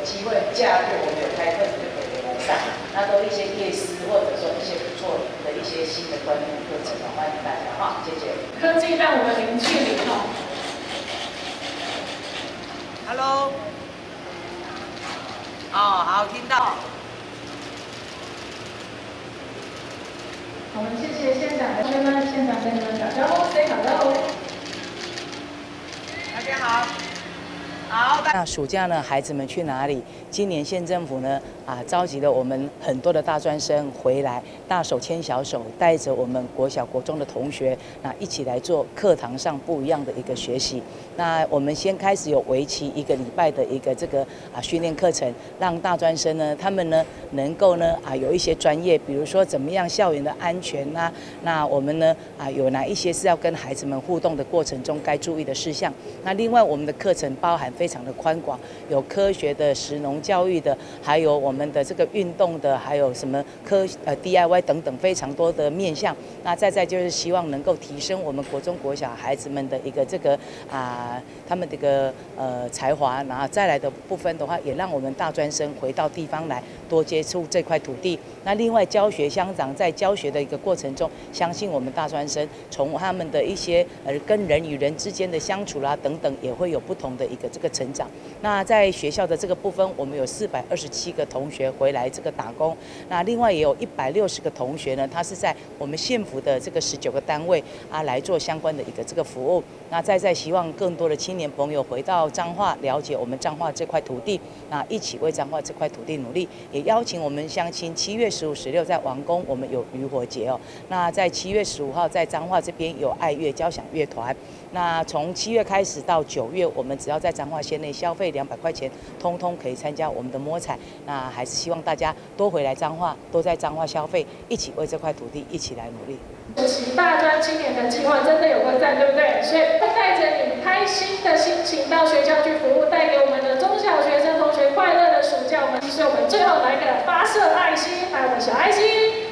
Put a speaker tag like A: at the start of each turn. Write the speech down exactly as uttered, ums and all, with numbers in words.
A: 机会，假日我们有开课，就可以来上。那都一些夜师或者说一些不错的一些新的观念课程，欢迎大家哈，谢谢。
B: 科技让我们零距离哦。
A: Hello。哦，好，听到。
B: 我们谢谢现场的同学们，现场跟你们打招呼 ，say hello。
A: 大家好。好。那暑假呢，孩子们去哪里？今年县政府呢，啊，召集了我们很多的大专生回来，大手牵小手，带着我们国小、国中的同学，那一起来做课堂上不一样的一个学习。那我们先开始有为期一个礼拜的一个这个啊训练课程，让大专生呢，他们呢能够呢啊有一些专业，比如说怎么样校园的安全呐、啊，那我们呢啊有哪一些是要跟孩子们互动的过程中该注意的事项。那另外我们的课程包含非常的宽广，有科学的、食农教育的，还有我们的这个运动的，还有什么科呃 D I Y 等等非常多的面向。那再再就是希望能够提升我们国中国小孩子们的一个这个啊他们这个呃才华，然后再来的部分的话，也让我们大专生回到地方来多接触这块土地。那另外教学乡长在教学的一个过程中，相信我们大专生从他们的一些呃跟人与人之间的相处啦等等，也会有不同的一个这个成长。那在学校的这个部分，我们有四百二十七个同学回来这个打工，那另外也有一百六十个同学呢，他是在我们县府的这个十九个单位啊来做相关的一个这个服务。那再再希望更多的青年朋友回到彰化，了解我们彰化这块土地，那一起为彰化这块土地努力。也邀请我们乡亲，七月十五、十六在王宫我们有渔火节哦。那在七月十五号在彰化这边有爱乐交响乐团。那从七月开始到九月，我们只要在彰化县内消费两百块钱，通通可以参加我们的摸彩。那还是希望大家多回来彰化，多在彰化消费，一起为这块土地一起来努力。
B: 补习大专青年的计划真的有个赞，对不对？所以会带着你开心的心情到学校去服务，带给我们的中小学生同学快乐的暑假。我们所以我们最后来个发射爱心，来我们小爱心。